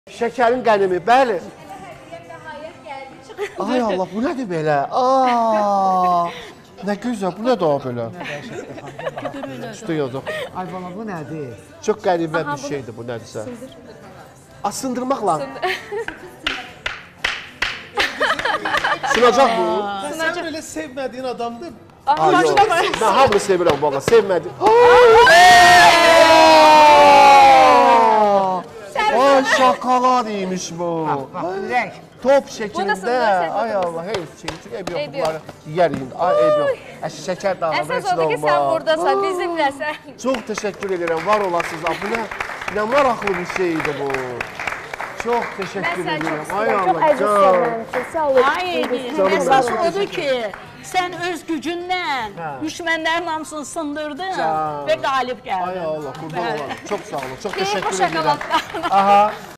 Şekerin qənimi, bəli. Ay Allah, bu nədir belə? Nə gözəl, bu nədir o belə? Üstü yazıq. Ay bala, bu nədir? Çox qəribə bir şeydir bu, nədirsə. Sındırmaqla. Sınacaq bu. Sən belə sevmədiyin adamdır. Mən hamını sevirəm valla, sevmədim. Ay şokolad imiş bu. Rək. Top şeklində. Ay Allah, hey, ev yox bunları yiyərik. Ay ev yox. Şəkər dağılır. Əsas odur ki, sən buradasan, bizimləsən. Çox təşəkkür edirəm, var olasınız. Bu nə maraqlı bir şeydir bu. Çox təşəkkür edirəm. Ay Allah, can. Ay, əsas odur ki, sən öz gücünlə düşmənlərin hamısını sındırdın və qalib gəldin. Ay Allah, qurban olam. Çox sağ olun, çox təşəkkür Şokolad. edirəm. Aha.